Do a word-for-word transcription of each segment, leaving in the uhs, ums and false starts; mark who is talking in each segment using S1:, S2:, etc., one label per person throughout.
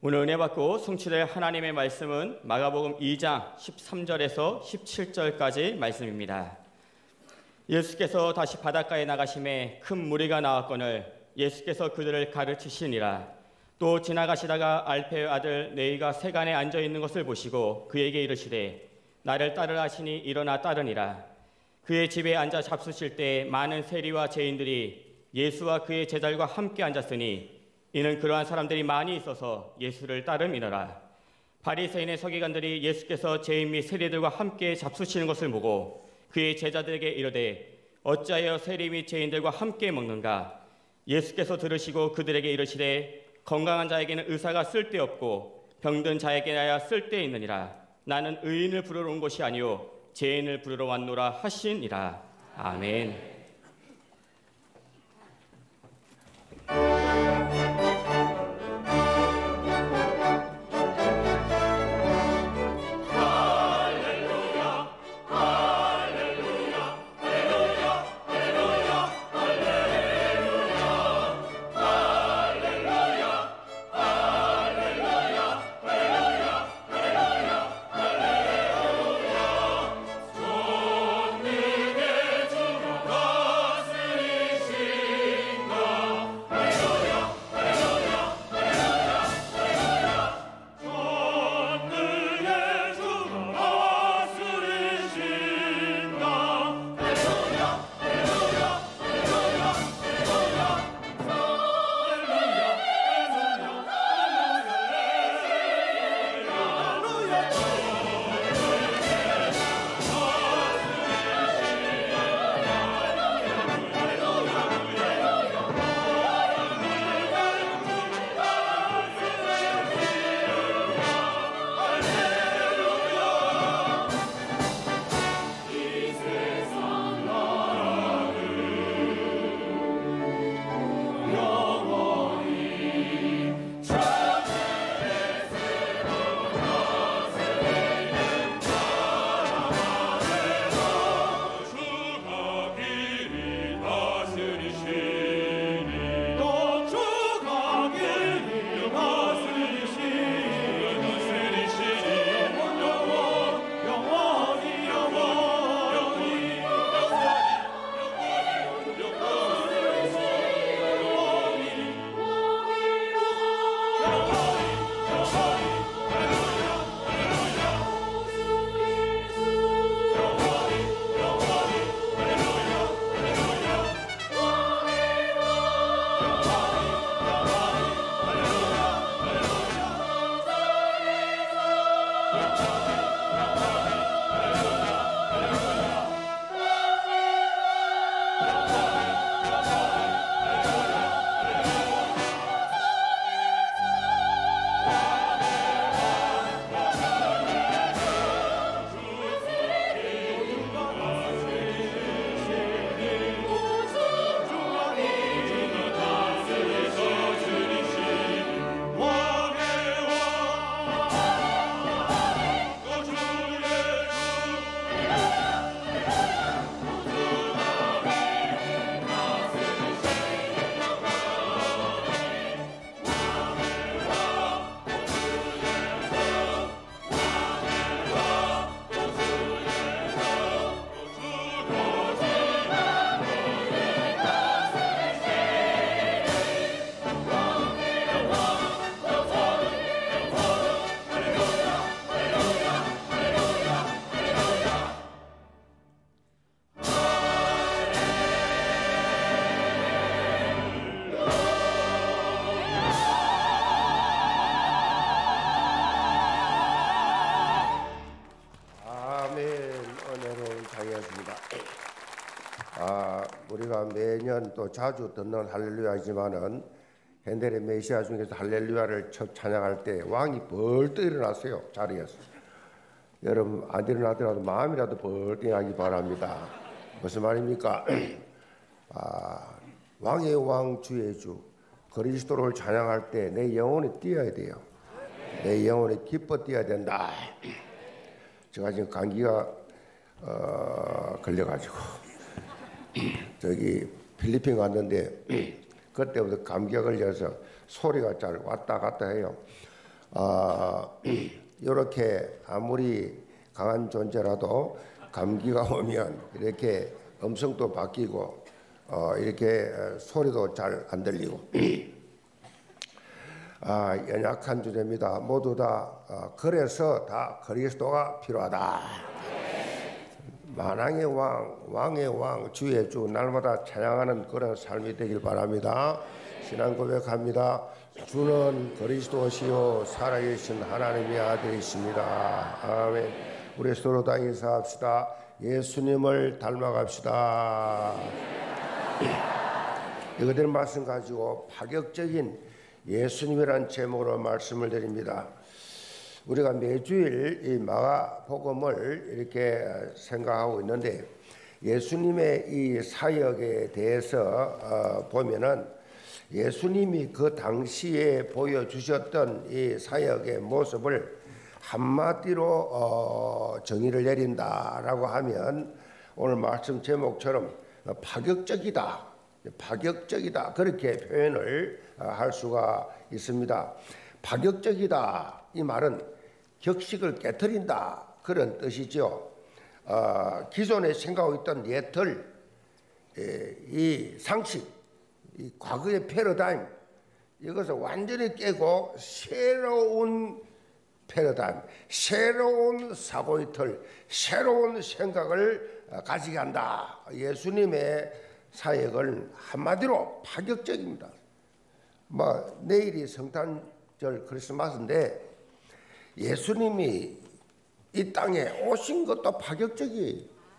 S1: 오늘 은혜 받고 성취될 하나님의 말씀은 마가복음 이 장 십삼 절에서 십칠 절까지 말씀입니다. 예수께서 다시 바닷가에 나가심에 큰 무리가 나왔거늘 예수께서 그들을 가르치시니라. 또 지나가시다가 알페의 아들 네이가 세간에 앉아 있는 것을 보시고 그에게 이르시되 나를 따르라 하시니 일어나 따르니라. 그의 집에 앉아 잡수실 때 많은 세리와 죄인들이 예수와 그의 제자들과 함께 앉았으니 이는 그러한 사람들이 많이 있어서 예수를 따름이더라. 바리새인의 서기관들이 예수께서 죄인 및 세리들과 함께 잡수시는 것을 보고 그의 제자들에게 이르되 어찌하여 세리 및 죄인들과 함께 먹는가? 예수께서 들으시고 그들에게 이르시되 건강한 자에게는 의사가 쓸데없고 병든 자에게나야 쓸데있느니라. 나는 의인을 부르러 온 것이 아니요 죄인을 부르러 왔노라 하시니라. 아멘.
S2: 매년 또 자주 듣는 할렐루야이지만은 핸델의 메시아 중에서 할렐루야를 첫 찬양할 때 왕이 벌떡 일어났어요. 자리에서. 여러분 안 일어나더라도 마음이라도 벌떡 하기 바랍니다. 무슨 말입니까? 아, 왕의 왕 주의 주 그리스도를 찬양할 때 내 영혼이 뛰어야 돼요. 내 영혼이 기뻐 뛰어야 된다. 제가 지금 감기가 어, 걸려가지고 저기 필리핀 갔는데 그때부터 감기가 걸려서 소리가 잘 왔다 갔다 해요. 아, 이렇게 아무리 강한 존재라도 감기가 오면 이렇게 음성도 바뀌고 어, 이렇게 소리도 잘 안 들리고 아, 연약한 주제입니다. 모두 다 어, 그래서 다 그리스도가 필요하다. 만왕의 왕, 왕의 왕, 주의 주 날마다 찬양하는 그런 삶이 되길 바랍니다. 신앙 고백합니다. 주는 그리스도시요 살아계신 하나님의 아들이십니다. 아멘. 우리 서로 다 인사합시다. 예수님을 닮아갑시다. 이거들 말씀 가지고 파격적인 예수님이란 제목으로 말씀을 드립니다. 우리가 매주일 이 마가복음을 이렇게 생각하고 있는데 예수님의 이 사역에 대해서 어, 보면은 예수님이 그 당시에 보여주셨던 이 사역의 모습을 한마디로 어, 정의를 내린다라고 하면 오늘 말씀 제목처럼 파격적이다, 파격적이다 그렇게 표현을 할 수가 있습니다. 파격적이다 이 말은 격식을 깨트린다 그런 뜻이죠. 어, 기존에 생각하고 있던 옛틀, 에, 이 상식, 이 과거의 패러다임 이것을 완전히 깨고 새로운 패러다임, 새로운 사고의 틀, 새로운 생각을 가지게 한다. 예수님의 사역은 한마디로 파격적입니다. 뭐 내일이 성탄절 크리스마스인데 예수님이 이 땅에 오신 것도 파격적이에요.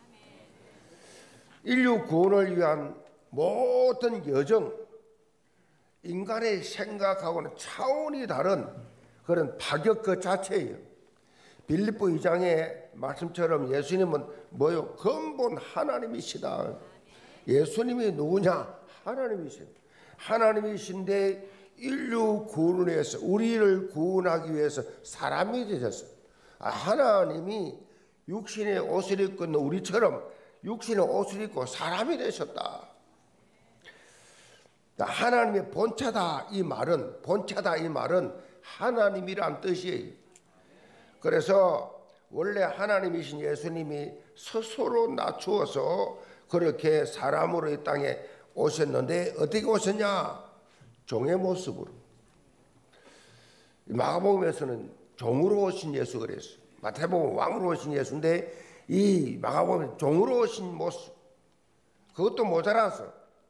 S2: 인류 구원을 위한 모든 여정, 인간의 생각하고는 차원이 다른 그런 파격 그 자체예요. 빌립보 이 장의 말씀처럼 예수님은 뭐요? 근본 하나님이시다. 예수님이 누구냐? 하나님이십니다. 하나님이신데 인류 구원을 위해서 우리를 구원하기 위해서 사람이 되셨어요. 하나님이 육신의 옷을 입고 있는 우리처럼 육신의 옷을 입고 사람이 되셨다. 하나님의 본체다 이 말은 본체다 이 말은 하나님이란 뜻이에요. 그래서 원래 하나님이신 예수님이 스스로 낮추어서 그렇게 사람으로 이 땅에 오셨는데 어떻게 오셨냐? 종의 모습으로. 마가복음에서는 종으로 오신 예수 그랬어요. 마태복음 왕으로 오신 예수인데 이 마가복음은 종으로 오신 모습. 그것도 모자라서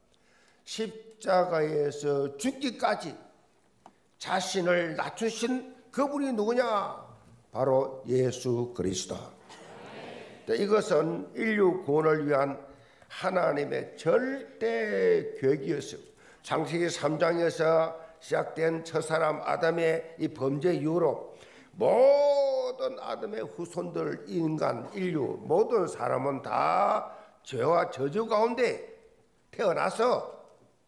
S2: 십자가에서 죽기까지 자신을 낮추신 그분이 누구냐? 바로 예수 그리스도. 이것은 인류 구원을 위한 하나님의 절대 계획이었어요. 창세기 삼 장에서 시작된 첫사람 아담의 이 범죄 이후로 모든 아담의 후손들 인간 인류 모든 사람은 다 죄와 저주 가운데 태어나서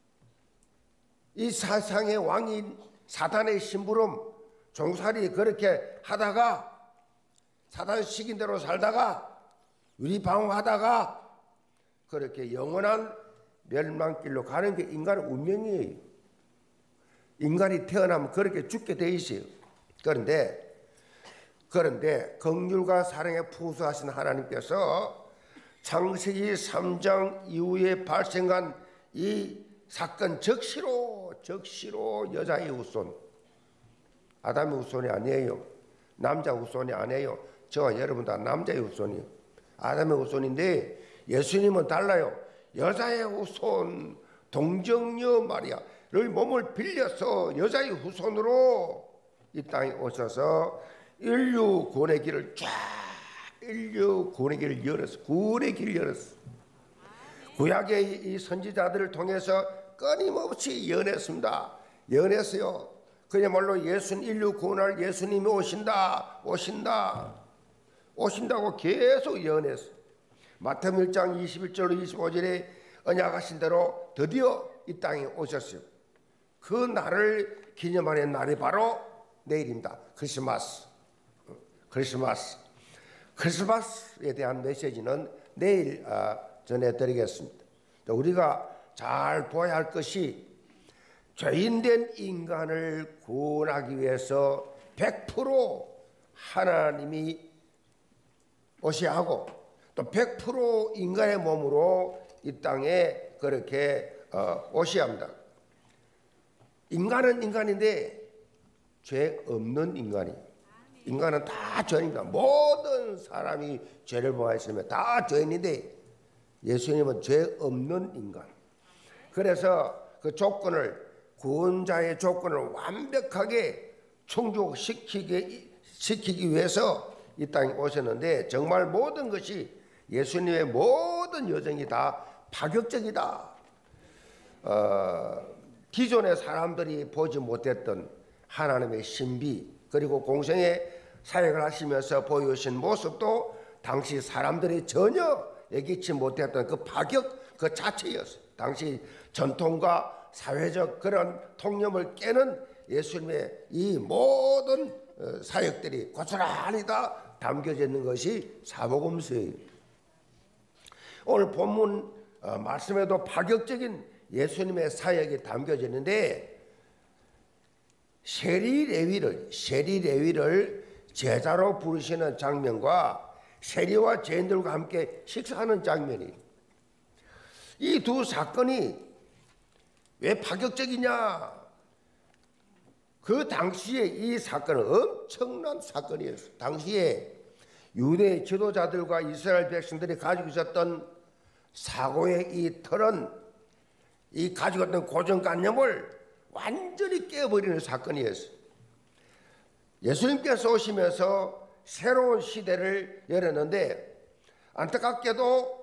S2: 이 세상의 왕인 사탄의 심부름 종살이 그렇게 하다가 사탄 시킨 대로 살다가 위리방황하다가 그렇게 영원한 멸망길로 가는 게 인간의 운명이에요. 인간이 태어나면 그렇게 죽게 돼 있어요. 그런데 그런데 긍휼과 사랑에 풍수하신 하나님께서 창세기 삼 장 이후에 발생한 이 사건 적시로 적시로 여자의 후손, 아담의 후손이 아니에요. 남자 후손이 아니에요. 저와 여러분 다 남자의 후손이에요. 아담의 후손인데 예수님은 달라요. 여자의 후손 동정녀 마리아를 몸을 빌려서 여자의 후손으로 이 땅에 오셔서 인류 구원의 길을 쫙 인류 구원의 길을 열었어. 구원의 길을 열었어. 구약의 이 선지자들을 통해서 끊임없이 연했습니다. 연했어요. 그야말로 예수 인류 구원할 예수님이 오신다, 오신다, 오신다고 계속 연했어. 마태복음 일 장 이십일 절 이십오 절에 언약하신 대로 드디어 이 땅에 오셨어요. 그 날을 기념하는 날이 바로 내일입니다. 크리스마스. 크리스마스. 크리스마스에 대한 메시지는 내일 전해드리겠습니다. 우리가 잘 보아야 할 것이 죄인된 인간을 구원하기 위해서 백 퍼센트 하나님이 오셔야 하고 또 백 퍼센트 인간의 몸으로 이 땅에 그렇게 어, 오셔야 합니다. 인간은 인간인데 죄 없는 인간이. 인간은 다 죄인입니다. 모든 사람이 죄를 범하였으면 다 죄인인데 예수님은 죄 없는 인간. 그래서 그 조건을 구원자의 조건을 완벽하게 충족시키기 시키기 위해서 이 땅에 오셨는데 정말 모든 것이 예수님의 모든 여정이 다 파격적이다. 어, 기존의 사람들이 보지 못했던 하나님의 신비 그리고 공생의 사역을 하시면서 보여주신 모습도 당시 사람들이 전혀 예기치 못했던 그 파격 그 자체였어요. 당시 전통과 사회적 그런 통념을 깨는 예수님의 이 모든 사역들이 고스란히 다 담겨져 있는 것이 사복음서예요. 오늘 본문 말씀에도 파격적인 예수님의 사역이 담겨져 있는데 세리 레위를 세리 레위를 제자로 부르시는 장면과 세리와 죄인들과 함께 식사하는 장면이 이 두 사건이 왜 파격적이냐? 그 당시에 이 사건은 엄청난 사건이었어요. 당시에 유대 지도자들과 이스라엘 백성들이 가지고 있었던 사고의 이 틀은 이 가지고 있던 고정관념을 완전히 깨버리는 사건이었어요. 예수님께서 오시면서 새로운 시대를 열었는데 안타깝게도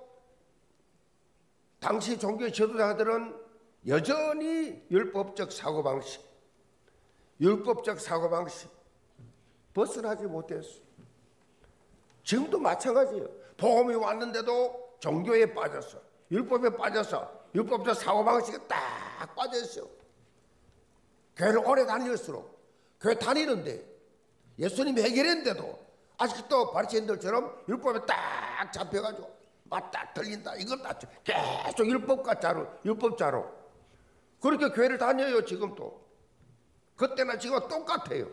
S2: 당시 종교 지도자들은 여전히 율법적 사고방식, 율법적 사고방식 벗어나지 못했어요. 지금도 마찬가지예요. 복음이 왔는데도 종교에 빠졌어, 율법에 빠져서 율법적 사고방식에 딱 빠져있어요. 교회를 오래 다닐수록 교회 다니는데 예수님이 해결했는데도 아직도 바리새인들처럼 율법에 딱 잡혀가지고 맞다 틀린다 이걸 다 계속 율법과 자로 율법자로 그렇게 교회를 다녀요. 지금도 그때나 지금 똑같아요.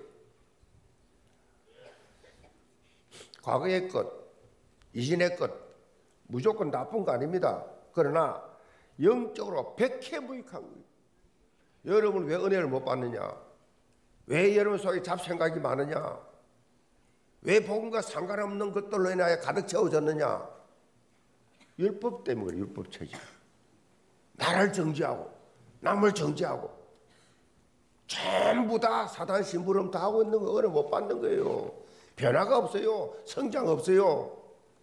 S2: 과거의 것, 이전의 것 무조건 나쁜 거 아닙니다. 그러나 영적으로 백해무익한 거예요. 여러분 왜 은혜를 못 받느냐? 왜 여러분 속에 잡생각이 많으냐? 왜 복음과 상관없는 것들로 인하여 가득 채워졌느냐? 율법 때문에 율법 체질. 나를 정죄하고 남을 정죄하고 전부 다 사단 심부름 다 하고 있는 거 은혜 못 받는 거예요. 변화가 없어요. 성장 없어요.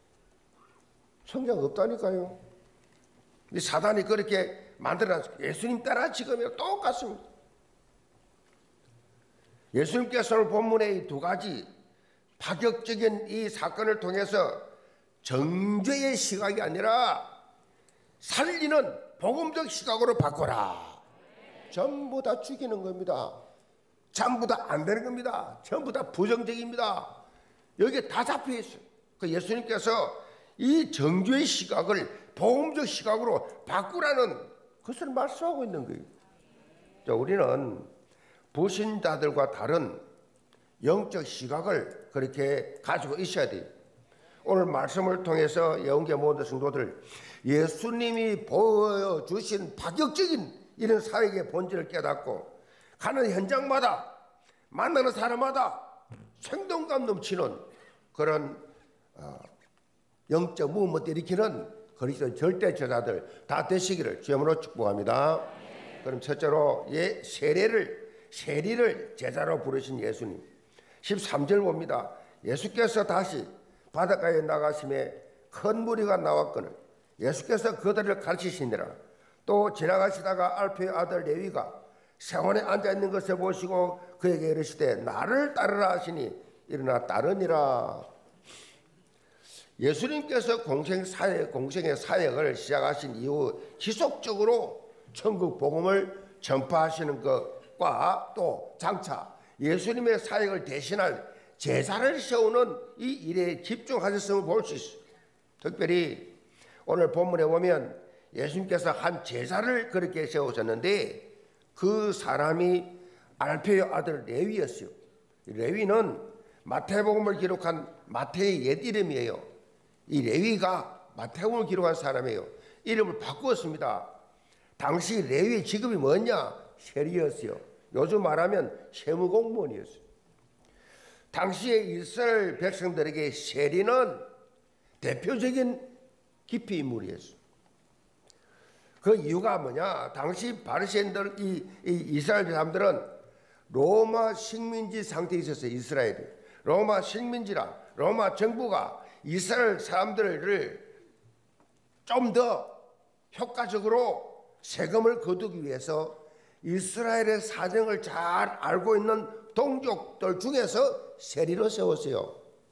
S2: 성장 없다니까요. 사단이 그렇게 만들어놨어요. 예수님 따라 지금이랑 똑같습니다. 예수님께서는 본문의 이 두 가지 파격적인 이 사건을 통해서 정죄의 시각이 아니라 살리는 복음적 시각으로 바꿔라. 전부 다 죽이는 겁니다. 전부 다 안 되는 겁니다. 전부 다 부정적입니다. 여기에 다 잡혀 있어요. 그 예수님께서 이 정죄의 시각을 복음적 시각으로 바꾸라는 것을 말씀하고 있는 거예요. 자, 우리는 불신자들과 다른 영적 시각을 그렇게 가지고 있어야 돼요. 오늘 말씀을 통해서 예언계 모든 성도들 예수님이 보여주신 파격적인 이런 사역의 본질을 깨닫고 가는 현장마다 만나는 사람마다 생동감 넘치는 그런 어, 영적 무브먼트 일으키는 그리스도 절대 제자들 다 되시기를 주님으로 축복합니다. 그럼 첫째로 예, 세례를 세리를 제자로 부르신 예수님. 십삼 절 봅니다. 예수께서 다시 바닷가에 나가심에 큰 무리가 나왔거늘 예수께서 그들을 가르치시니라. 또 지나가시다가 알페의 아들 레위가 세원에 앉아있는 것을 보시고 그에게 이르시되 나를 따르라 하시니 일어나 따르니라. 예수님께서 공생 사역, 공생의 사역을 시작하신 이후 지속적으로 천국 복음을 전파하시는 것과 또 장차 예수님의 사역을 대신할 제자를 세우는 이 일에 집중하셨음을 볼 수 있어요. 특별히 오늘 본문에 보면 예수님께서 한 제자를 그렇게 세우셨는데 그 사람이 알페의 아들 레위였어요. 레위는 마태복음을 기록한 마태의 옛 이름이에요. 이 레위가 마태복음을 기록한 사람이에요. 이름을 바꾸었습니다. 당시 레위 직업이 뭐냐? 세리였어요. 요즘 말하면 세무공무원이었어요. 당시에 이스라엘 백성들에게 세리는 대표적인 기피 인물이었어요. 그 이유가 뭐냐? 당시 바리새인들, 이, 이 이스라엘 사람들은 로마 식민지 상태에 있었어요. 이스라엘이 로마 식민지라 로마 정부가 이스라엘 사람들을 좀 더 효과적으로 세금을 거두기 위해서 이스라엘의 사정을 잘 알고 있는 동족들 중에서 세리로 세웠어요.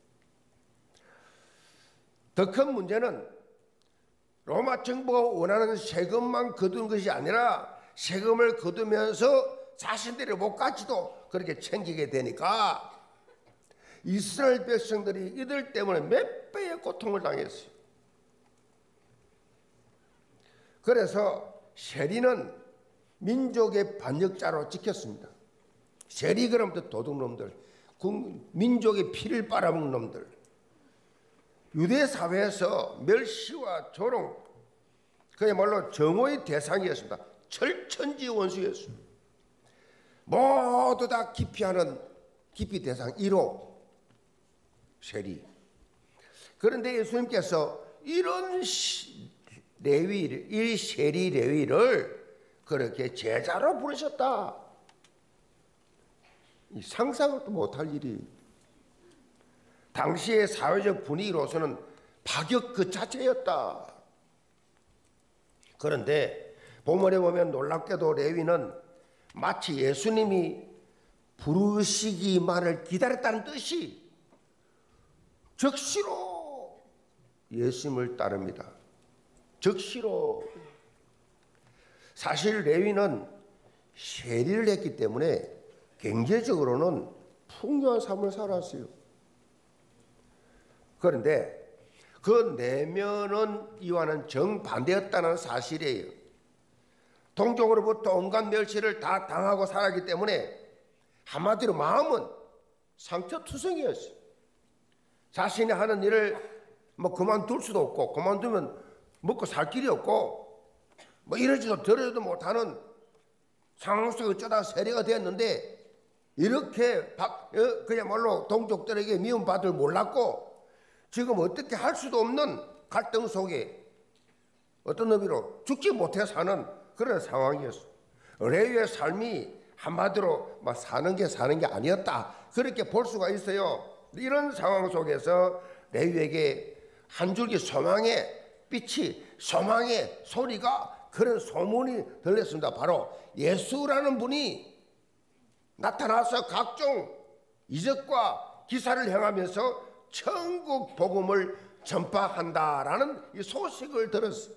S2: 더 큰 문제는 로마 정부가 원하는 세금만 거두는 것이 아니라 세금을 거두면서 자신들의 목까지도 그렇게 챙기게 되니까 이스라엘 백성들이 이들 때문에 몇 배의 고통을 당했어요. 그래서 세리는 민족의 반역자로 찍혔습니다. 세리 그러면 도둑놈들, 민족의 피를 빨아먹는 놈들. 유대 사회에서 멸시와 조롱, 그야말로 정오의 대상이었습니다. 철천지 원수였습니다. 모두 다 기피하는 기피 대상 일 호 세리. 그런데 예수님께서 이런 레위를, 이 세리 레위를 그렇게 제자로 부르셨다. 상상도 못할 일이. 당시의 사회적 분위기로서는 파격 그 자체였다. 그런데 본문에 보면 놀랍게도 레위는 마치 예수님이 부르시기만을 기다렸다는 뜻이 즉시로 예수님을 따릅니다. 즉시로. 사실 레위는 세리를 했기 때문에 경제적으로는 풍요한 삶을 살았어요. 그런데 그 내면은 이와는 정반대였다는 사실이에요. 동족으로부터 온갖 멸시를 다 당하고 살았기 때문에 한마디로 마음은 상처투성이었어요. 자신이 하는 일을 뭐 그만둘 수도 없고 그만두면 먹고 살 길이 없고 뭐 이러지도 저러지도 못하는 상황 속에 어쩌다 세리가 되었는데 이렇게 그야말로 동족들에게 미움받을 몰랐고 지금 어떻게 할 수도 없는 갈등 속에 어떤 의미로 죽지 못해 사는 그런 상황이었어. 레위의 삶이 한마디로 막 사는 게 사는 게 아니었다. 그렇게 볼 수가 있어요. 이런 상황 속에서 레위에게 한 줄기 소망의 빛이, 소망의 소리가, 그런 소문이 들렸습니다. 바로 예수라는 분이 나타나서 각종 이적과 기사를 행하면서 천국 복음을 전파한다라는 이 소식을 들었어요.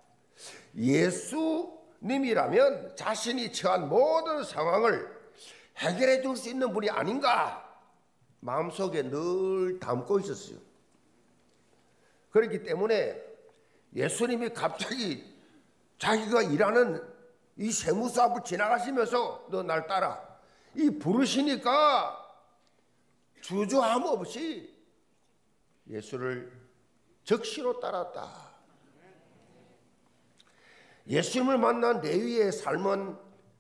S2: 예수님이라면 자신이 처한 모든 상황을 해결해 줄 수 있는 분이 아닌가 마음속에 늘 담고 있었어요. 그렇기 때문에 예수님이 갑자기 자기가 일하는 이 세무사 앞을 지나가시면서 너 날 따라 이 부르시니까 주저함 없이 예수를 적시로 따랐다. 예수님을 만난 레위의 삶은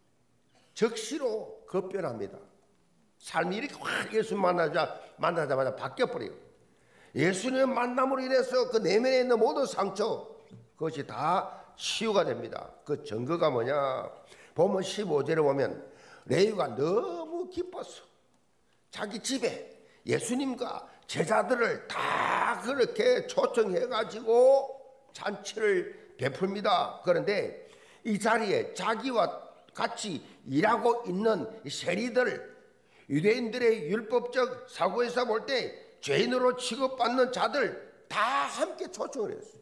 S2: 적시로 급변합니다. 삶이 이렇게 확 예수 만나자, 만나자마자 바뀌어버려요. 예수님의 만남으로 인해서 그 내면에 있는 모든 상처, 그것이 다 치유가 됩니다. 그 증거가 뭐냐? 보면 십오 절에 보면 레위가 너무 기뻤어. 자기 집에 예수님과 제자들을 다 그렇게 초청해가지고 잔치를 베풉니다. 그런데 이 자리에 자기와 같이 일하고 있는 세리들, 유대인들의 율법적 사고에서 볼 때 죄인으로 취급받는 자들 다 함께 초청을 했어요.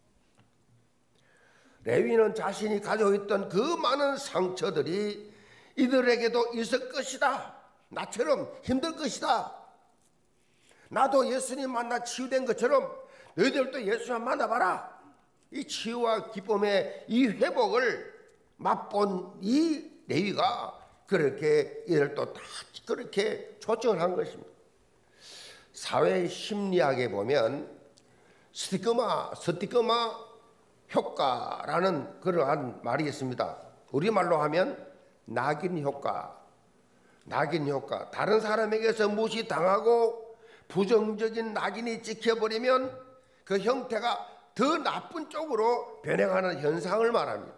S2: 레위는 자신이 가지고 있던 그 많은 상처들이 이들에게도 있을 것이다. 나처럼 힘들 것이다. 나도 예수님 만나 치유된 것처럼 너희들도 예수님 만나봐라. 이 치유와 기쁨의 이 회복을 맛본 이 레위가 그렇게 이를 또 다 그렇게 초청을 한 것입니다. 사회 심리학에 보면 스티그마, 스티그마 효과라는 그러한 말이 있습니다. 우리말로 하면 낙인 효과, 낙인 효과. 다른 사람에게서 무시당하고 부정적인 낙인이 찍혀버리면 그 형태가 더 나쁜 쪽으로 변해가는 현상을 말합니다.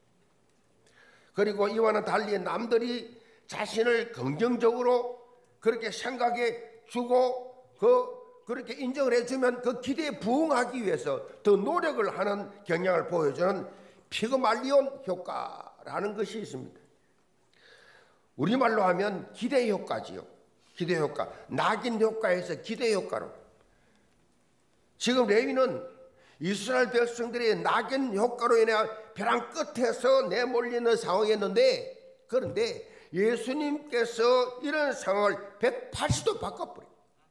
S2: 그리고 이와는 달리 남들이 자신을 긍정적으로 그렇게 생각해 주고 그 그렇게 인정을 해주면 그 기대에 부응하기 위해서 더 노력을 하는 경향을 보여주는 피그말리온 효과라는 것이 있습니다. 우리말로 하면 기대 효과지요. 기대 효과. 낙인 효과에서 기대 효과로. 지금 레위는 이스라엘 백성들의 낙인 효과로 인해 벼랑 끝에서 내몰리는 상황이었는데, 그런데 예수님께서 이런 상황을 백팔십 도 바꿔버려요.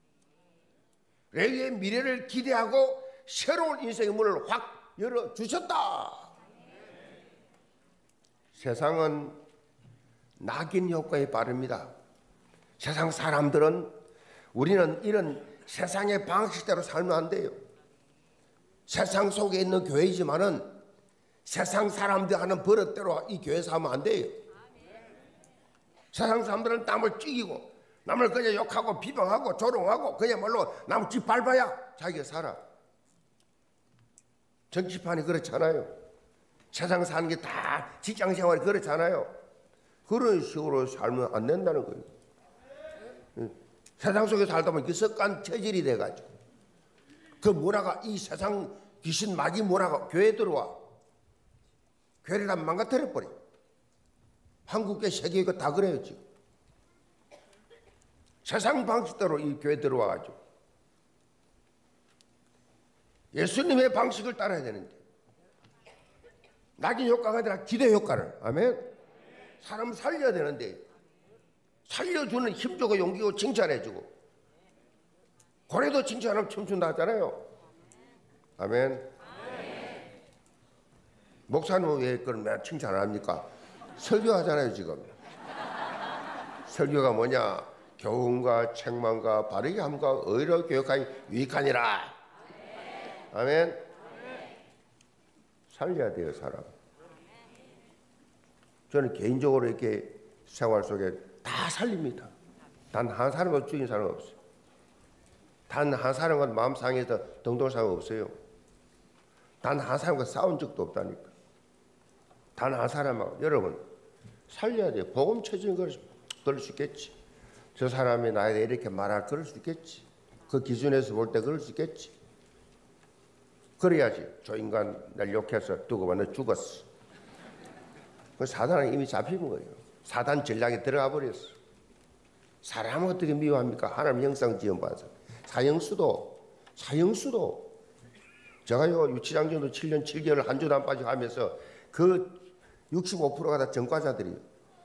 S2: 레위의 미래를 기대하고 새로운 인생의 문을 확 열어주셨다. 세상은 낙인 효과에 빠릅니다. 세상 사람들은, 우리는 이런 세상의 방식대로 살면 안 돼요. 세상 속에 있는 교회이지만은 세상 사람들 하는 버릇대로 이 교회 살면 안 돼요. 세상 사람들은 남을 죽이고 남을 그냥 욕하고 비방하고 조롱하고 그야말로 남 집 밟아야 자기가 살아. 정치판이 그렇잖아요. 세상 사는 게 다 직장 생활이 그렇잖아요. 그런 식으로 살면 안 된다는 거예요. 세상 속에 살다 보면 그 습관 체질이 돼가지고 그 문화가, 이 세상 귀신 마귀 문화가 교회에 들어와 교회를 다 망가뜨려버려. 한국계 세계가 다 그래요. 지금 세상 방식대로 이 교회 들어와가지고 예수님의 방식을 따라야 되는데 낙인 효과가 아니라 기대 효과를, 아멘. 사람 살려야 되는데 살려주는 힘주고 용기고 칭찬해주고, 고래도 칭찬하면 춤춘다 하잖아요. 아멘. 목사님은 왜 그런 말 칭찬 안 합니까? 설교하잖아요. 지금 설교가 뭐냐? 교훈과 책망과 바르게 함과 의로 교육하니 유익하니라. 아멘. 살려야 돼요, 사람. 저는 개인적으로 이렇게 생활 속에 다 살립니다. 단 한 사람은 죽인 사람 없어요. 단 한 사람은 마음 상해서 등동한 사람 없어요. 단 한 사람과 싸운 적도 없다니까. 단 한 사람하고. 여러분 살려야 돼요. 복음 처지는 그럴 수 있겠지. 저 사람이 나에 대해 이렇게 말할 그럴 수 있겠지. 그 기준에서 볼 때 그럴 수 있겠지. 그래야지. 저 인간 날 욕해서 두고 봐, 너 죽었어. 그 사단은 이미 잡힌 거예요. 사단 전략에 들어가 버렸어. 사람을 어떻게 미워합니까? 하나님 형상 지음받아서. 사형수도 사형수도 제가요 유치장 정도 칠 년 칠 개월 한 주도 안 빠지고 하면서 그 육십오 퍼센트가 다 전과자들이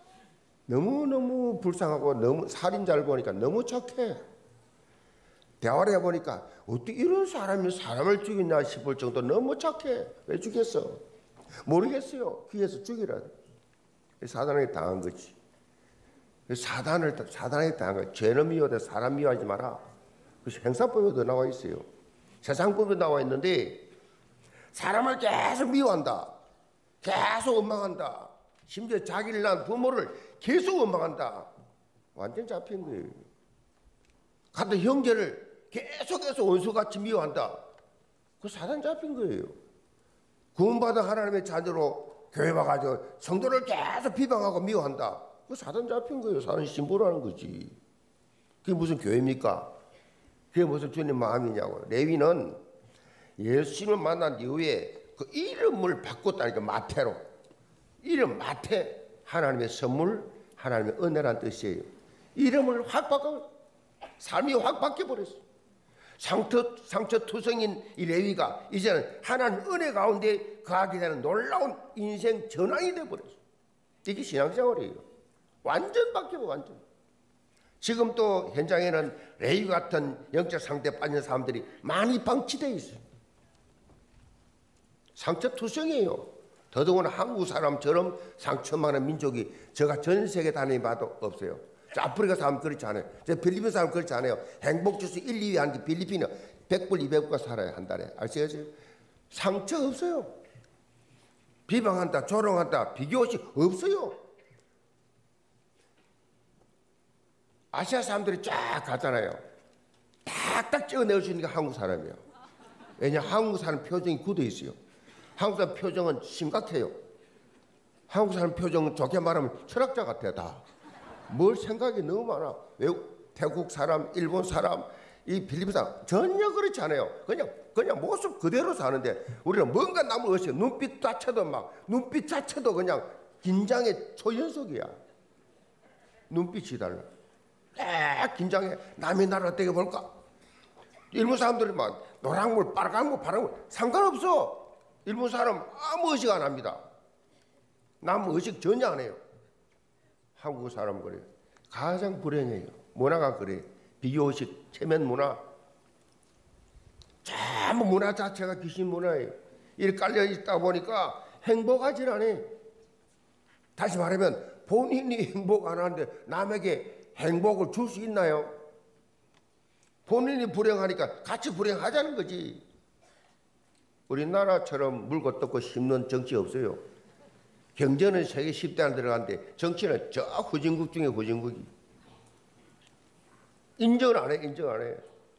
S2: 너무너무 불쌍하고 너무 살인자를 보니까 너무 착해. 대화를 해보니까 어떻게 이런 사람이 사람을 죽이나 싶을 정도 너무 착해. 왜 죽였어? 모르겠어요. 귀에서 죽이라. 사단에게 당한 거지. 사단을, 사단에게 당한 거지. 죄는 미워도 사람 미워하지 마라. 그래서 행사법에도 나와 있어요. 세상법에 나와 있는데 사람을 계속 미워한다. 계속 원망한다. 심지어 자기를 낳은 부모를 계속 원망한다. 완전 잡힌 거예요. 같은 형제를 계속해서 원수같이 미워한다. 그 사단 잡힌 거예요. 구원받은 하나님의 자녀로 교회 와가지고 성도를 계속 비방하고 미워한다. 그 사단 잡힌 거예요. 사단 신부라는 거지. 그게 무슨 교회입니까? 그게 무슨 주님 마음이냐고. 레위는 예수님을 만난 이후에 그 이름을 바꿨다니까. 마태로. 이름 마태. 하나님의 선물, 하나님의 은혜란 뜻이에요. 이름을 확 바꿔. 삶이 확 바뀌어버렸어. 상처, 상처투성인 이 레위가 이제는 하나님 은혜 가운데 거하게 되는 놀라운 인생 전환이 되어버렸어. 이게 신앙생활이에요. 완전 바뀌어. 완전. 지금 또 현장에는 레위 같은 영적 상태에 빠진 사람들이 많이 방치되어 있어요. 상처투성이에요. 더더구나 한국 사람처럼 상처 많은 민족이 제가 전 세계 다녀봐도 없어요. 저 아프리카 사람 그렇지 않아요. 저 필리핀 사람 그렇지 않아요. 행복지수 일, 이 위 하는 게 필리핀은 백 불, 이백 불 살아요. 한 달에. 아시겠어요? 상처 없어요. 비방한다, 조롱한다, 비교식 없어요. 아시아 사람들이 쫙 가잖아요. 딱딱 찍어내올 수 있는 게 한국 사람이에요. 왜냐, 한국 사람 표정이 굳어 있어요. 한국 사람 표정은 심각해요. 한국 사람 표정은 좋게 말하면 철학자 같아요. 다. 뭘 생각이 너무 많아. 외국, 태국 사람, 일본 사람, 이 필리핀 사람 전혀 그렇지 않아요. 그냥 그냥 모습 그대로 사는데 우리는 뭔가 남을 의식, 눈빛 자체도 막 눈빛 자체도 그냥 긴장의 초연속이야. 눈빛이 달라. 딱 긴장해. 남의 나라 어떻게 볼까? 일본 사람들이 막 노란물, 빨간물, 파란물 상관없어. 일본 사람 아무 의식 안 합니다. 남 의식 전혀 안 해요. 한국 사람 그래요. 가장 불행해요. 문화가 그래요. 비교의식, 체면 문화. 전부 문화 자체가 귀신 문화예요. 이렇게 깔려 있다 보니까 행복하지 않아요. 다시 말하면 본인이 행복 안 하는데 남에게 행복을 줄 수 있나요? 본인이 불행하니까 같이 불행하자는 거지. 우리나라처럼 물고 뜯고 씹는 정치 없어요. 경제는 세계 십 대 안에 들어가는데 정치는 저 후진국 중에 후진국이. 인정을 안 해, 인정 안 해.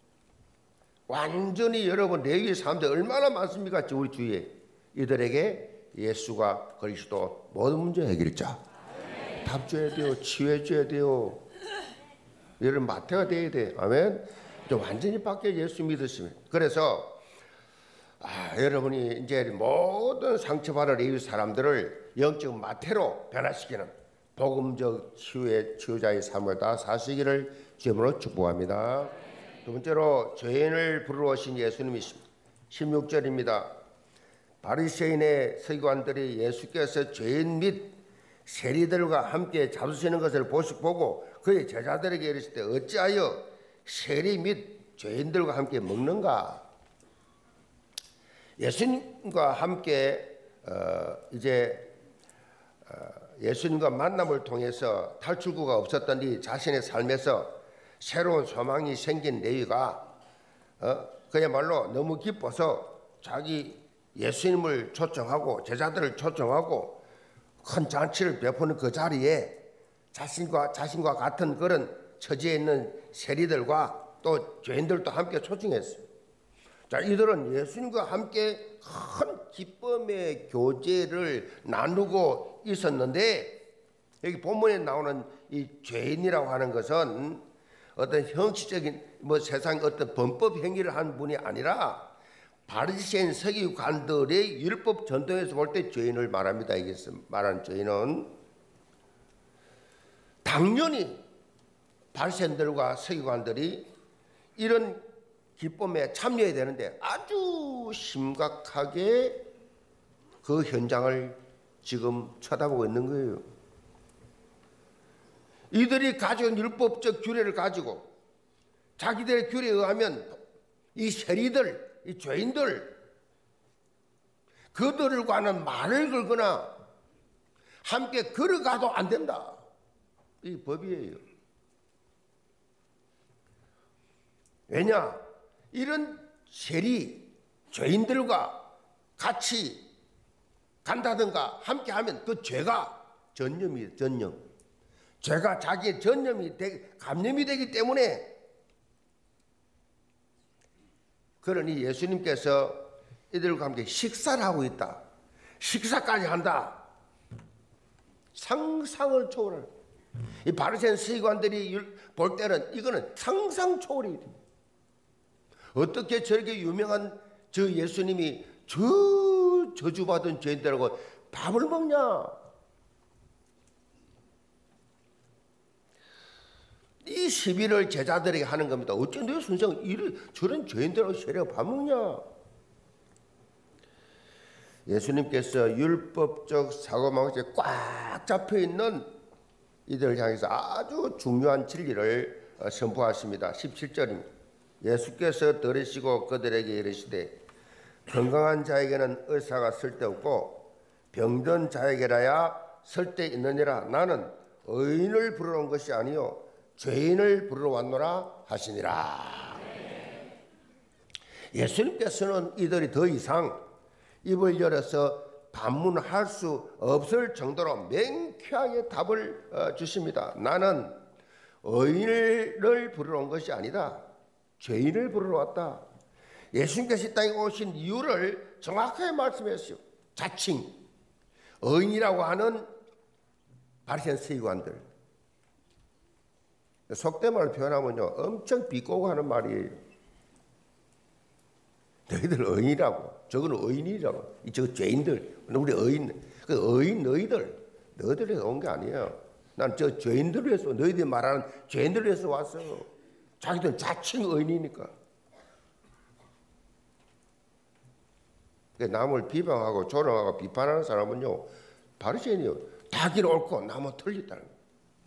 S2: 완전히 여러분 레위의 사람들 얼마나 많습니까? 우리 주위에. 이들에게 예수가 그리스도 모든 문제 해결자. 답 줘야 돼요. 치유해 줘야 돼요. 여러분 마태가 돼야 돼. 아멘. 완전히 바뀌어 예수 믿으시면. 그래서 아, 여러분이 이제 모든 상처받은 레위 사람들을 영적 마태로 변화시키는 복음적 치유의 치유자의 삶을 다 사시기를 주님으로 축복합니다. 두 번째로 죄인을 부르러 오신 예수님이십니다. 십육 절입니다. 바리새인의 서기관들이 예수께서 죄인 및 세리들과 함께 잡수시는 것을 보고 그의 제자들에게 이르실 때 어찌하여 세리 및 죄인들과 함께 먹는가? 예수님과 함께 어, 이제 어, 예수님과 만남을 통해서 탈출구가 없었던 이 자신의 삶에서 새로운 소망이 생긴 레위가 어, 그야말로 너무 기뻐서 자기 예수님을 초청하고 제자들을 초청하고 큰 잔치를 베푸는 그 자리에 자신과 자신과 같은 그런 처지에 있는 세리들과 또 죄인들도 함께 초청했어요. 자, 이들은 예수님과 함께 큰 기쁨의 교제를 나누고 있었는데 여기 본문에 나오는 이 죄인이라고 하는 것은 어떤 형식적인 뭐 세상 어떤 범법 행위를 한 분이 아니라 바리새인 서기관들의 율법 전통에서 볼 때 죄인을 말합니다. 이게 말하는 죄인은 당연히 바리새인들과 서기관들이 이런 기쁨에 참여해야 되는데 아주 심각하게 그 현장을 지금 쳐다보고 있는 거예요. 이들이 가진 율법적 규례를 가지고 자기들의 규례에 의하면 이 세리들, 이 죄인들 그들과는 말을 걸거나 함께 걸어가도 안 된다. 이 법이에요. 왜냐? 이런 세리, 죄인들과 같이 간다든가 함께 하면 그 죄가 전념이에요. 전념. 죄가 자기의 전념이 되기, 감염이 되기 때문에 그러니 예수님께서 이들과 함께 식사를 하고 있다. 식사까지 한다. 상상을 초월하는. 이 바리새인 서기관들이 볼 때는 이거는 상상 초월이 됩니다. 어떻게 저렇게 유명한 저 예수님이 저 저주받은 죄인들하고 밥을 먹냐? 이 시비를 제자들에게 하는 겁니다. 어째 내 선생 이를 저런 죄인들하고 세리가 밥 먹냐? 예수님께서 율법적 사고방식에 꽉 잡혀있는 이들을 향해서 아주 중요한 진리를 선포하십니다. 십칠 절입니다. 예수께서 들으시고 그들에게 이르시되 건강한 자에게는 의사가 쓸데없고 병든 자에게라야 설 때 있느니라. 나는 의인을 부르러 온 것이 아니요 죄인을 부르러 왔노라 하시니라. 예수님께서는 이들이 더 이상 입을 열어서 반문할 수 없을 정도로 명쾌하게 답을 주십니다. 나는 의인을 부르러 온 것이 아니다. 죄인을 부르러 왔다. 예수님께서 이 땅에 오신 이유를 정확하게 말씀했어요. 자칭 의인이라고 하는 바리새인 서기관들, 속된 말을 표현하면요 엄청 비꼬고 하는 말이에요. 너희들 의인이라고, 저거는 의인이라고, 저거 죄인들, 우리 의인, 그 의인 너희들, 너희들이 온 게 아니에요. 난 저 죄인들을 위해서, 너희들이 말하는 죄인들을 위해서 왔어. 자기들은 자칭 의인이니까. 남을 비방하고 조롱하고 비판하는 사람은요 바리새인이요. 자기는 옳고 남은 틀렸다는 거예요.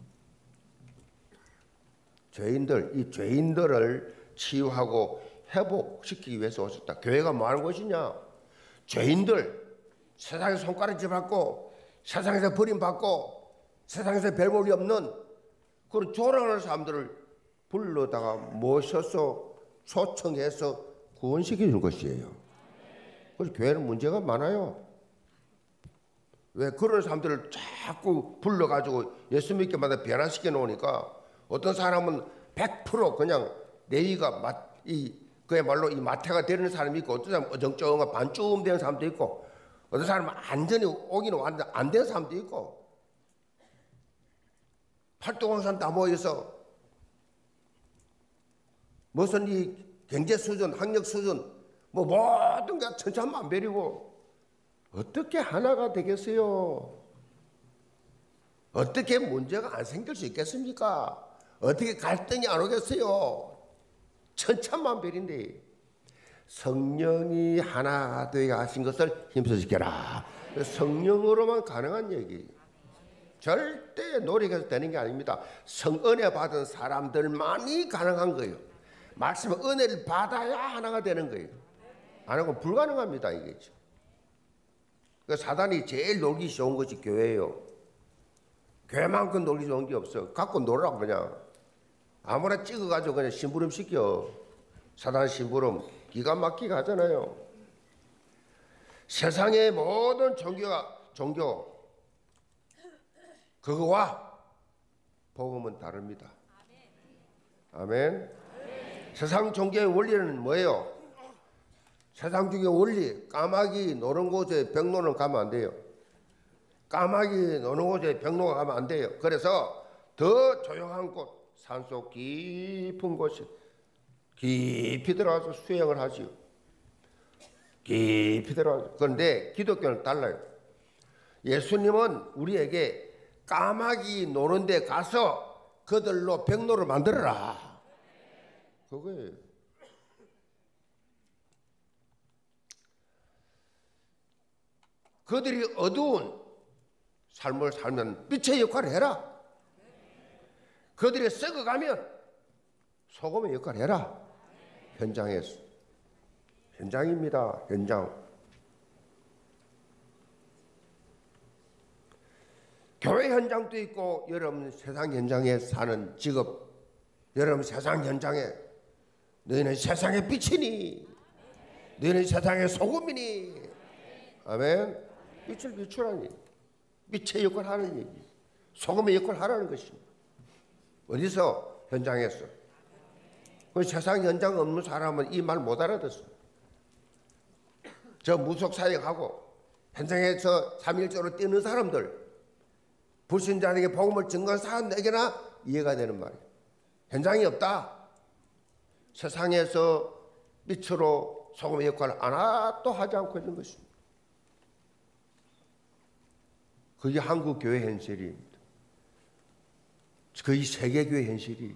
S2: 죄인들, 이 죄인들을 치유하고 회복시키기 위해서 오셨다. 교회가 뭐 하는 것이냐? 죄인들, 세상에 손가락질 받고 세상에서 버림받고 세상에서 별 볼이 없는 그런 조롱하는 사람들을 불러다가 모셔서 초청해서 구원시켜 주는 것이에요. 그래서 교회는 문제가 많아요. 왜 그런 사람들을 자꾸 불러가지고 예수 믿게 만들어 변화시켜 놓으니까 어떤 사람은 백 퍼센트 그냥 내의가 마, 이, 그야말로 이 마태가 되는 사람이 있고 어떤 사람은 어정쩡한 반쯤 되는 사람도 있고 어떤 사람은 완전히 오기는 왔는데 안 되는 사람도 있고 활동하는 사람 다 모여서 무슨 이 경제 수준, 학력 수준 뭐 모든 게 천차만별이고 어떻게 하나가 되겠어요? 어떻게 문제가 안 생길 수 있겠습니까? 어떻게 갈등이 안 오겠어요? 천차만별인데 성령이 하나 되게 하신 것을 힘써 지켜라. 성령으로만 가능한 얘기. 절대 노력해서 되는 게 아닙니다. 성은혜 받은 사람들만이 가능한 거예요. 말씀은 은혜를 받아야 하나가 되는 거예요. 안 하고 불가능합니다. 이게. 그러니까 사단이 제일 놀기 좋은 것이 교회예요. 교회만큼 놀기 좋은 게 없어. 갖고 놀라고 그냥 아무나 찍어가지고 그냥 심부름 시켜. 사단 심부름 기가 막히게 하잖아요. 세상의 모든 종교가 종교 그거와 복음은 다릅니다. 아멘. 아멘. 세상 종교의 원리는 뭐예요? 세상 중에 원리, 까마귀 노는 곳에 백로는 가면 안 돼요. 까마귀 노는 곳에 백로가 가면 안 돼요. 그래서 더 조용한 곳, 산속 깊은 곳에 깊이 들어가서 수행을 하지요. 깊이 들어가서. 그런데 기독교는 달라요. 예수님은 우리에게 까마귀 노는 데 가서 그들로 백로를 만들어라. 그거예요. 그들이 어두운 삶을 살면 빛의 역할을 해라. 그들이 썩어가면 소금의 역할을 해라. 현장에서. 현장입니다. 현장. 교회 현장도 있고 여러분 세상 현장에 사는 직업, 여러분 세상 현장에 너희는 세상의 빛이니 너희는 세상의 소금이니. 아멘. 빛을 비추라니. 빛의 역할을 하는 얘기. 소금의 역할을 하라는 것입니다. 어디서? 현장에서. 그 세상 현장 없는 사람은 이 말 못 알아듣어. 저 무속 사역하고 현장에서 삼일절로 뛰는 사람들, 불신자에게 복음을 증거한 사람에게나 이해가 되는 말이에요. 현장이 없다. 세상에서 빛으로 소금의 역할을 하나도 하지 않고 있는 것입니다. 그게 한국 교회 현실입니다. 거의 세계교회 현실이.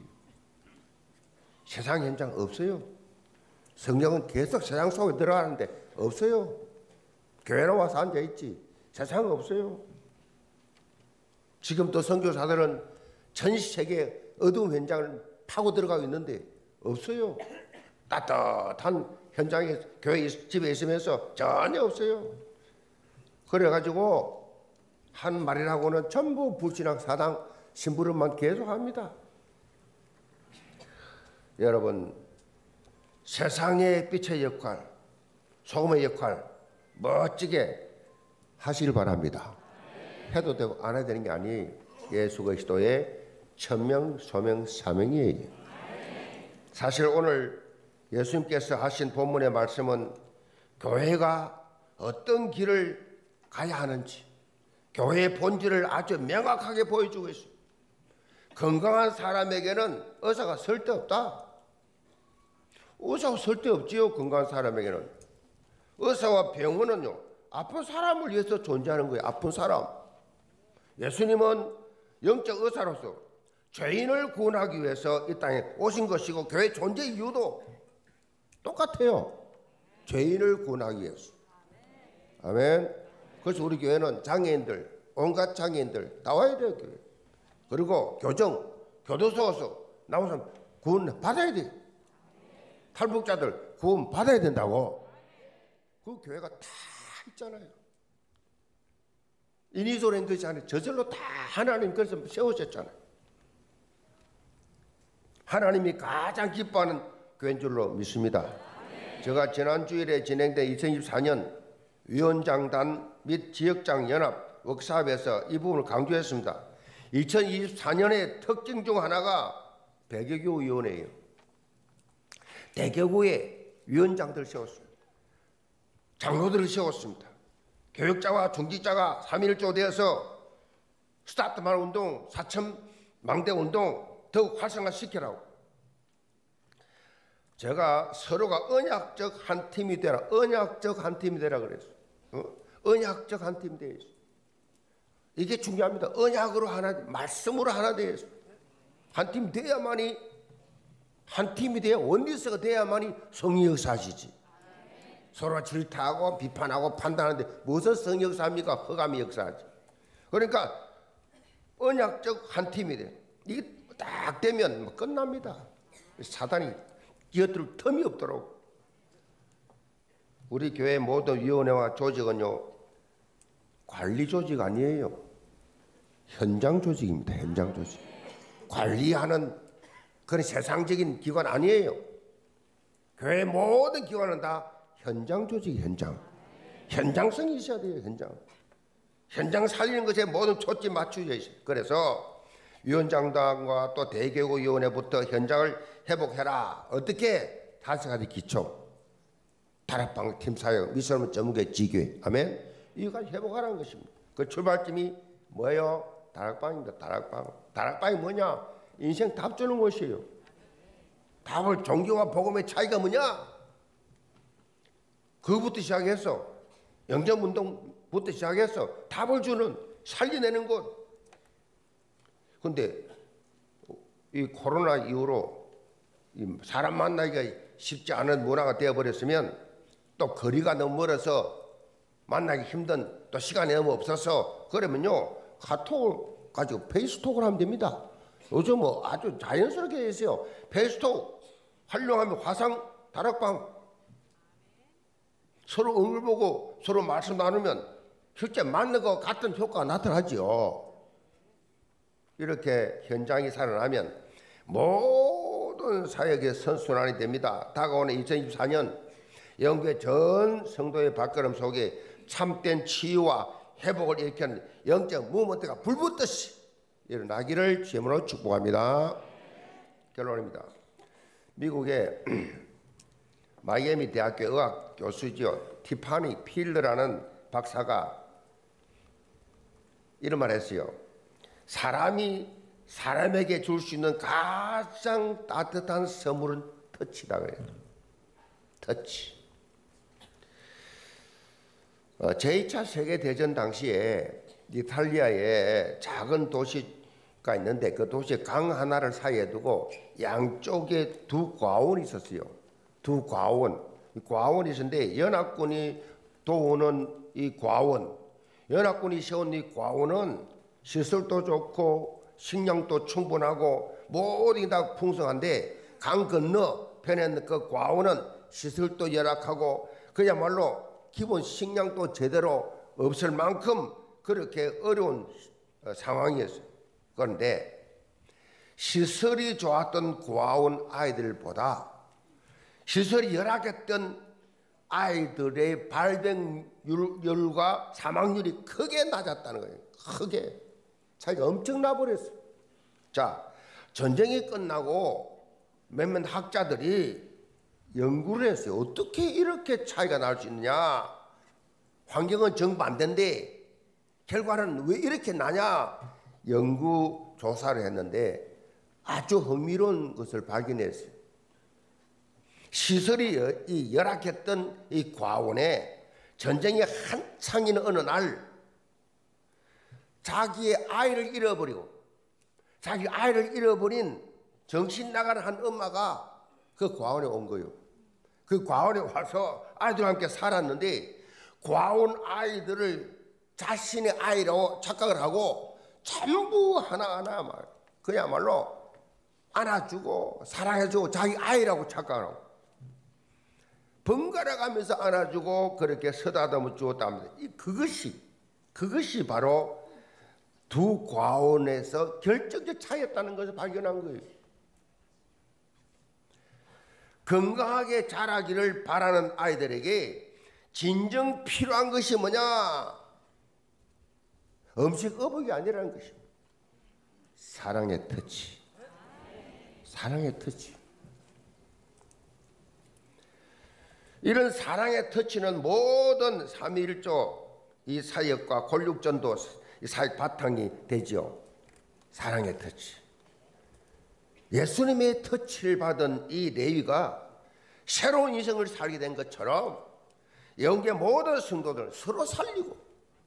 S2: 세상 현장 없어요. 성령은 계속 세상 속에 들어가는데 없어요. 교회로 와서 앉아있지. 세상 없어요. 지금 또 선교사들은 전 세계 어두운 현장을 파고 들어가고 있는데 없어요. 따뜻한 현장에 교회 집에 있으면서 전혀 없어요. 그래가지고 한 말이라고는 전부 불신앙 사당 심부름만 계속합니다. 여러분, 세상의 빛의 역할, 소금의 역할 멋지게 하시길 바랍니다. 해도 되고 안 해도 되는 게 아니에요. 예수 그리스도의 천명, 소명, 사명이에요. 사실 오늘 예수님께서 하신 본문의 말씀은 교회가 어떤 길을 가야 하는지 교회의 본질을 아주 명확하게 보여주고 있어요. 건강한 사람에게는 의사가 쓸데없다. 의사가 쓸데없지요. 건강한 사람에게는. 의사와 병원은요, 아픈 사람을 위해서 존재하는 거예요. 아픈 사람. 예수님은 영적 의사로서 죄인을 구원하기 위해서 이 땅에 오신 것이고 교회 존재 이유도 똑같아요. 죄인을 구원하기 위해서. 아멘. 그래서 우리 교회는 장애인들, 온갖 장애인들 나와야 돼요. 교회. 그리고 교정, 교도소에서 나온 사람 구원 받아야 돼. 탈북자들 구원 받아야 된다고. 그 교회가 다 있잖아요. 이니소랜 것이 아니라 저절로 다 하나님 그래서 세우셨잖아요. 하나님이 가장 기뻐하는 교회인 줄로 믿습니다. 제가 지난 주일에 진행된 이천이십사 년 위원장단 및 지역장 연합 워크숍에서 이 부분을 강조했습니다. 이천이십사 년의 특징 중 하나가 대개교 위원회예요. 대개교에 위원장들을 세웠습니다. 장로들을 세웠습니다. 교육자와 중직자가 삼일조 되어서 스타트만 운동, 사천 망대 운동 더욱 활성화시키라고. 제가 서로가 언약적 한 팀이 되라, 언약적 한 팀이 되라 그랬어요. 어? 언약적 한 팀이 되어 있어요. 이게 중요합니다. 언약으로 하나, 말씀으로 하나 되어 있어요. 한 팀 돼야만이, 한 팀이 돼야, 원리스가 돼야만이 성의 역사하시지. 서로 질타하고 비판하고 판단하는데 무슨 성의 역사합니까? 허감의 역사하지. 그러니까 언약적 한 팀이 돼. 이게 딱 되면 뭐 끝납니다. 사단이 끼어들 틈이 없도록. 우리 교회 모든 위원회와 조직은요, 관리 조직 아니에요. 현장 조직입니다. 현장 조직. 관리하는 그런 세상적인 기관 아니에요. 교회 모든 기관은 다 현장 조직이 현장. 현장성이 있어야 돼요. 현장. 현장 살리는 것에 모든 초점 맞추어져 있어요. 그래서 위원장단과 또 대개교위원회부터 현장을 회복해라. 어떻게? 다섯 가지 기초. 다락방 팀 사역, 미션은 전문계 지교회. 아멘. 이거까지 회복하라는 것입니다. 그 출발점이 뭐예요? 다락방입니다. 다락방. 다락방이 뭐냐? 인생 답 주는 것이에요. 답을 종교와 복음의 차이가 뭐냐? 그부터 시작해서 영접운동부터 시작해서 답을 주는, 살려내는 것. 그런데 이 코로나 이후로 이 사람 만나기가 쉽지 않은 문화가 되어버렸으면 또 거리가 너무 멀어서 만나기 힘든, 또 시간이 너무 없어서 그러면요, 카톡을 가지고 페이스톡을 하면 됩니다. 요즘 뭐 아주 자연스럽게 되어 있어요. 페이스톡 활용하면 화상 다락방 서로 얼굴 보고 서로 말씀 나누면 실제 맞는 것 같은 효과가 나타나죠. 이렇게 현장이 살아나면 모든 사역의 선순환이 됩니다. 다가오는 이천이십사 년 영국의 전 성도의 발걸음 속에 참된 치유와 회복을 일으키는 영적 무브먼트가 불붙듯이 일어나기를 주님으로 축복합니다. 결론입니다. 미국의 마이애미 대학교 의학 교수죠. 티파니 필러라는 박사가 이런 말 했어요. 사람이 사람에게 줄 수 있는 가장 따뜻한 선물은 터치다 그래요. 터치. 어, 제이 차 세계대전 당시에 이탈리아에 작은 도시가 있는데 그 도시에 강 하나를 사이에 두고 양쪽에 두 과원이 있었어요. 두 과원. 과원이 있었는데 연합군이 도우는 이 과원, 연합군이 세운 이 과원은 시설도 좋고 식량도 충분하고 모든 게 다 풍성한데 강 건너 편에 있는 그 과원은 시설도 열악하고 그야말로 기본 식량도 제대로 없을 만큼 그렇게 어려운 상황이었어요. 그런데 시설이 좋았던 고아원 아이들보다 시설이 열악했던 아이들의 발병률과 사망률이 크게 낮았다는 거예요. 크게 차이가 엄청나 버렸어요. 자, 전쟁이 끝나고 몇몇 학자들이 연구를 했어요. 어떻게 이렇게 차이가 날 수 있느냐? 환경은 정반대인데 결과는 왜 이렇게 나냐? 연구 조사를 했는데 아주 흥미로운 것을 발견했어요. 시설이 이 열악했던 이 과원에 전쟁이 한창인 어느 날 자기의 아이를 잃어버리고 자기 아이를 잃어버린 정신 나간 한 엄마가 그 과원에 온 거예요. 그 과원에 와서 아이들과 함께 살았는데 과원 아이들을 자신의 아이라고 착각을 하고 전부 하나하나 말 그야말로 안아주고 사랑해주고 자기 아이라고 착각을 하고 번갈아 가면서 안아주고 그렇게 쓰다듬어 주었답니다. 그것이 그것이 바로 두 과원에서 결정적 차이였다는 것을 발견한 거예요. 건강하게 자라기를 바라는 아이들에게 진정 필요한 것이 뭐냐? 음식 어복이 아니라는 것입니다. 사랑의 터치. 사랑의 터치. 이런 사랑의 터치는 모든 삼위일조 이 사역과 권력전도 이 사역 바탕이 되죠. 사랑의 터치. 예수님의 터치를 받은 이 레위가 새로운 인생을 살게 된 것처럼 영계 모든 성도들 서로 살리고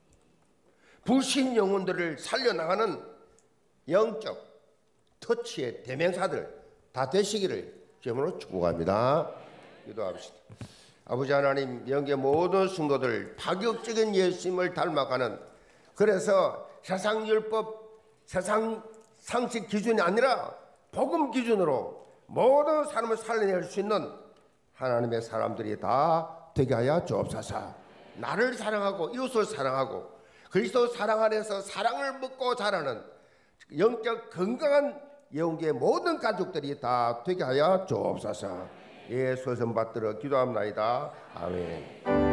S2: 불신 영혼들을 살려나가는 영적 터치의 대명사들 다 되시기를 주님으로 축복합니다. 기도합시다. 아버지 하나님, 영계 모든 성도들 파격적인 예수님을 닮아가는, 그래서 세상 율법, 세상 상식 기준이 아니라 복음 기준으로 모든 사람을 살려낼 수 있는 하나님의 사람들이 다 되게 하여 주옵소서. 나를 사랑하고 이웃을 사랑하고 그리스도 사랑 안에서 사랑을 먹고 자라는 영적 건강한 영계의 모든 가족들이 다 되게 하여 주옵소서. 예수의 손 받들어 기도합니다. 아멘.